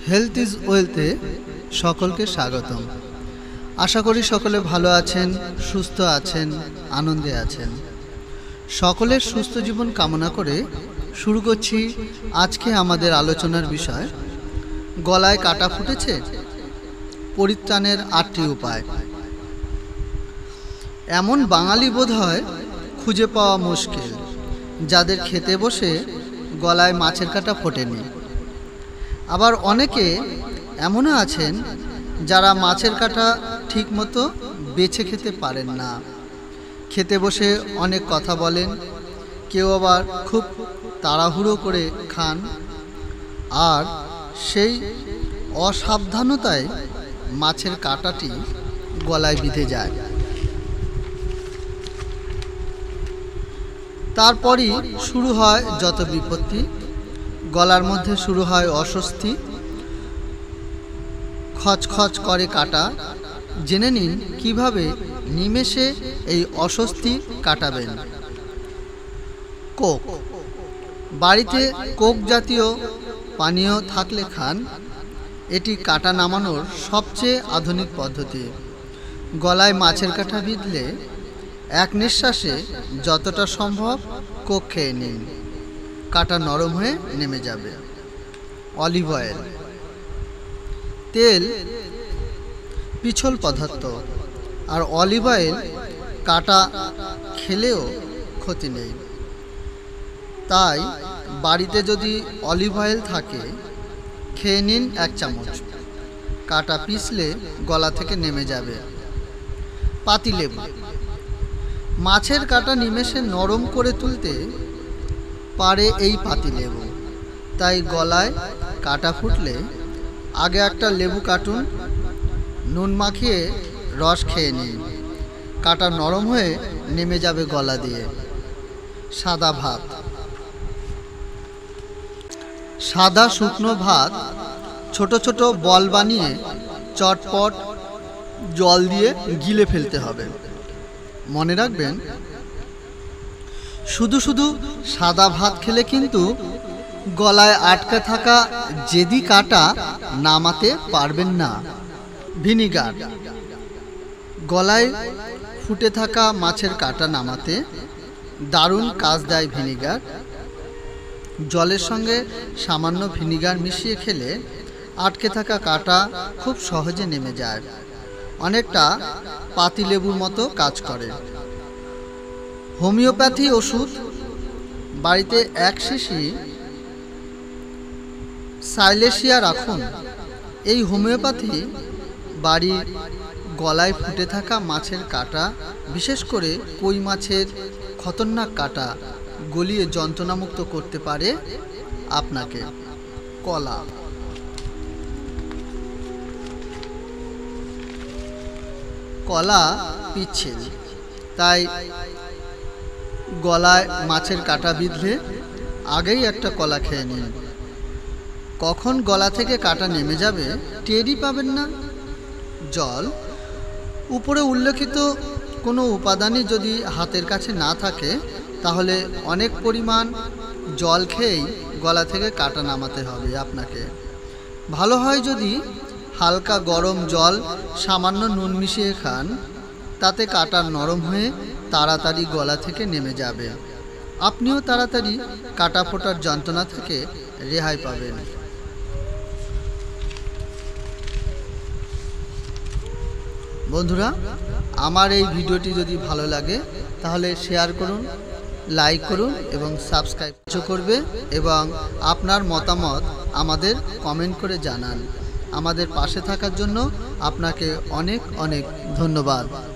Health is ওয়েলথে সকলকে স্বাগতম। আশা করি সকলে ভালো আছেন, সুস্থ আছেন, আনন্দে আছেন। সকলের সুস্থ জীবন কামনা করে শুরু করছি আজকে আমাদের আলোচনার বিষয়, গলায় কাটা ফুটেছে, পরিত্রাণের 8টি উপায়। এমন বাঙালি বোধহয় খুঁজে পাওয়া মুশকিল যাদের খেতে বসে গলায় মাছের কাঁটা ফোটেনি। আবার অনেকে এমনও আছেন যারা মাছের কাঁটা ঠিকমতো বেছে খেতে পারেন না। খেতে বসে অনেক কথা বলেন, কেউ আবার খুব তাড়াহুড়ো করে খান, আর সেই অসাবধানতায় মাছের কাঁটাটি গলায় বিঁধে যায়। তারপরই শুরু হয় যত বিপত্তি, গলার মধ্যে শুরু হয় অস্বস্তি, খচখচ করে কাটা। জেনে নিন কিভাবে নিমেষে এই অস্বস্তি কাটাবেন। কোক। বাড়িতে কোক জাতীয় পানীয় থাকলে খান। এটি কাটা নামানোর সবচেয়ে আধুনিক পদ্ধতি। গলায় মাছের কাঁটা বিঁধলে এক নিঃশ্বাসে যতটা সম্ভব কোক খেয়ে নিন, কাঁটা নরম হয়ে নেমে যাবে। Olive oil. তেল পিছল পদার্থ, আর অলিভ অয়েল কাঁটা খেলেও ক্ষতি নেই। তাই বাড়িতে যদি অলিভ অয়েল থাকে খেয়ে নিন 1 চামচ, কাঁটা পিছলে গলা থেকে নেমে যাবে। পাতিলেবু। মাছের কাঁটা নিমেষে নরম করে তুলতে পারে এই পাতিলেবু। তাই গলায় কাঁটা ফুটলে আগে একটা লেবু কাটুন, নুন মাখিয়ে রস খেয়ে নিন, কাঁটা নরম হয়ে নেমে যাবে গলা দিয়ে। সাদা ভাত। সাদা শুকনো ভাত ছোট ছোট বল বানিয়ে চটপট জল দিয়ে গিলে ফেলতে হবে। মনে রাখবেন, শুধু শুধু সাদা ভাত খেলে কিন্তু গলায় আটকে থাকা জেদি কাঁটা নামাতে পারবেন না। ভিনিগার। গলায় ফুটে থাকা মাছের কাঁটা নামাতে দারুণ কাজ দেয় ভিনিগার। জলের সঙ্গে সামান্য ভিনিগার মিশিয়ে খেলে আটকে থাকা কাঁটা খুব সহজে নেমে যায়, অনেকটা পাতিলেবুর মতো কাজ করে। হোমিওপ্যাথি ওষুধ। বাড়িতে 1 শিশি সাইলেশিয়া রাখুন। এই হোমিওপ্যাথি বাড়ির গলায় ফুটে থাকা মাছের কাঁটা, বিশেষ করে কই মাছের খতরনাক কাঁটা গলিয়ে যন্ত্রণামুক্ত করতে পারে আপনাকে। কলা। কলা পিচ্ছিল, তাই গলায় মাছের কাঁটা বিঁধলে আগেই একটা কলা খেয়ে নিন। কখন গলা থেকে কাঁটা নেমে যাবে টেরই পাবেন না। জল। উপরে উল্লেখিত কোনো উপাদানই যদি হাতের কাছে না থাকে তাহলে অনেক পরিমাণ জল খেয়েই গলা থেকে কাঁটা নামাতে হবে আপনাকে। ভালো হয় যদি হালকা গরম জল সামান্য নুন মিশিয়ে খান, তাতে কাঁটা নরম হয়ে তাড়াতাড়ি গলা থেকে নেমে যাবে। আপনিও তাড়াতাড়ি কাঁটা ফোটার যন্ত্রণা থেকে রেহাই পাবেন। বন্ধুরা, আমার এই ভিডিওটি যদি ভালো লাগে তাহলে শেয়ার করুন, লাইক করুন এবং সাবস্ক্রাইব করবে, এবং আপনার মতামত আমাদের কমেন্ট করে জানান। আমাদের পাশে থাকার জন্য আপনাকে অনেক অনেক ধন্যবাদ।